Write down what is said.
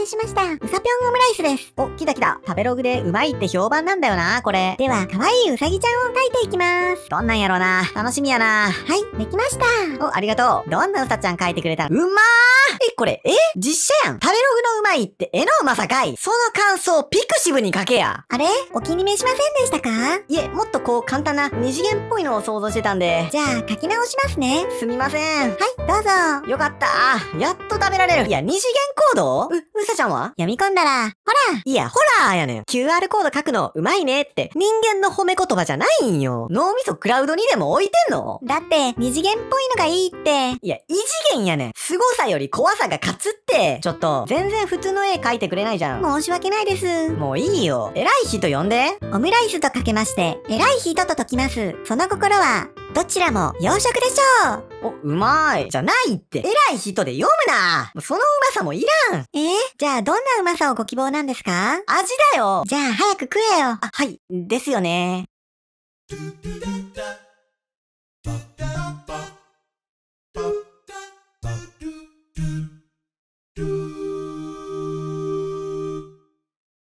しました。うさぴょんオムライスです。 お、来た来た。食べログでうまいって評判なんだよな、これ。 では、可愛いうさぎちゃんを描いていきます。 どんなんやろうな。楽しみやな。 はい、できました。 お、ありがとう。どんなうさちゃん描いてくれたの？うまー！これ、実写やん。食べログのうまいって絵のうまさかい。その感想、ピクシブに書けや。 あれ？お気に召しませんでしたか？ いえ、もっとこう簡単な二次元っぽいのを想像してたんで。 じゃあ、書き直しますね。 すみません。 はい、どうぞ。 よかった。やっと食べられる。いや、二次元コード？うさちゃんは読み込んだら、ほら。 いや、ホラーやねん。QR コード書くのうまいねって、人間の褒め言葉じゃないんよ。脳みそクラウドにでも置いてんの？ だって、二次元っぽいのがいいって。 いや、異次元やねん。凄さより怖さが勝つって。ちょっと、全然普通の絵描いてくれないじゃん。 申し訳ないです。 もういいよ。偉い人呼んで。 オムライスとかけまして、偉い人と解きます。その心は、どちらも洋食でしょう。 お、うまい。じゃないって。偉い人で読むな。そのうまさもいらん。 じゃあどんなうまさをご希望なんですか？ 味だよ。 じゃあ早く食えよ。 はい。ですよね。